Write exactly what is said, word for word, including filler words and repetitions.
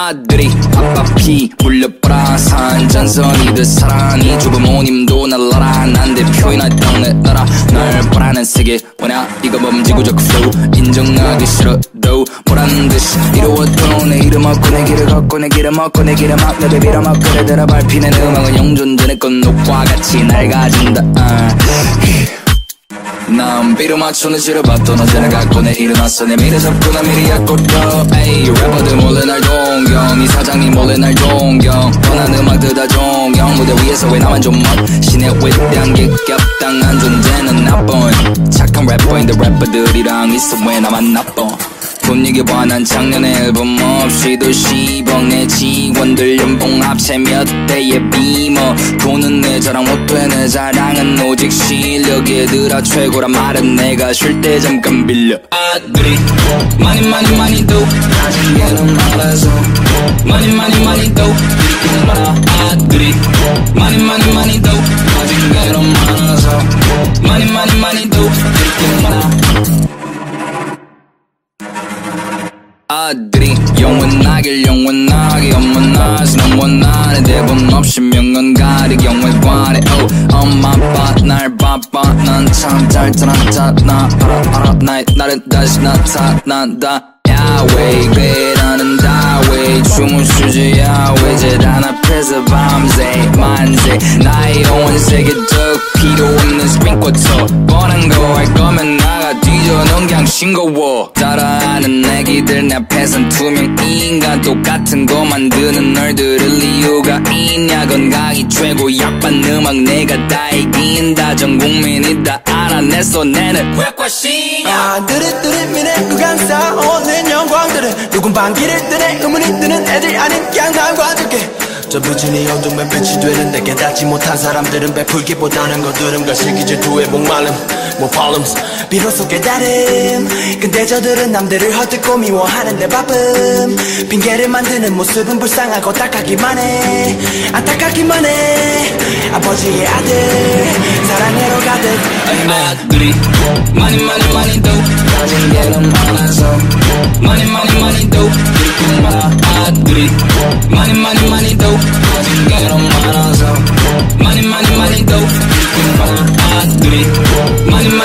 아들이 아빠 피 물려보라 산전선이듯 사랑이 주부모님도 날라라 난 대표이나 땅내 나라 날 보라는 세계 뭐냐 이거 범지구적 flow 인정하기 싫어도 뭐라는 듯이 이루어도 내 이름 얻고 내 길을 걷고 내 길을 먹고 내 길을 막 내배 빌어먹고 그대들아 밟히는 음악은 영존전의 꽃녹과 같이 날 가진다 uh. 난 비로 맞추는 싫어봤던 어제를 갖고 내 일어났어 내 미래 잡고 나 미리 약고도 에이 래퍼들 몰래 날 동경 이 사장님 몰래 날 동경 뻔한 음악들 다 존경 무대 위에서 왜 나만 좀 멋 신의 위대한 기ገብ당한 존재는 나쁜 착한 래퍼인데 래퍼들이랑 있어 왜 나만 나빠 돈 얘기봐 난 작년에 앨범 없이도 십억 내 직원들 연봉 합체 몇 대의 비머 돈은 내 자랑 못돼 내 자랑은 오직 실력 얘들아 최고란 말은 내가 쉴 때 잠깐 빌려 아들이 많이 많이 많이 도 가진 게는 많아서 많이 많이 많이 도 이렇게 말아 아들이 많이 많이 많이 도 가진 게는 많아서 많이 많이 많이 도 이렇게 말아 아들이 영원하길 영원하게 엄마나서 넌 원하는 대본 없이 명언 가리기 영원관해 oh. 엄마 아빠 날 바빠 난 참 잘 타나타나 알아 알아 나의 나를 다시 나타난다 야외 괴라는 다외 춤을 추지 야외 재단 앞에서 밤새 만세 나의 영원 세계적 필요 없는 스프링쿼터 뻔한 거 할 거면 나가 뒤져 넌 그냥 싱거워 따라하는 애기들 내 앞에선 투명 인간 똑같은 거 만드는 널 들을 이유가 있냐 건강이 최고 약반 음악 내가 다 이긴다 전 국민이 다 알아냈어 내는 외과시야 아 드릿드릿 미래 구간 쌓아오는 영광들은 누군 반기를 뜨네 의문이 뜨는 애들 아닌 그냥 다 봐줄게 저 부진이 어둠에 빛이 되는데 깨닫지 못한 사람들은 베풀기보다는 거두름과 실기 질투에 목마름 뭐 problems 비로소 깨달음 근데 저들은 남들을 헛듣고 미워하는데 바쁨 핑계를 만드는 모습은 불쌍하고 딱하기만 해 안타깝기만 해 아버지의 아들 사랑으로 가득 아들이 많이 많이 많이 도 가진 게는 많아서 많이 많이 많이 도 이렇게 말아 아들이 많이 많이 많이 도 가진 게는 많아서 많이 많이 많이 도 이렇게 말아 아들이 많이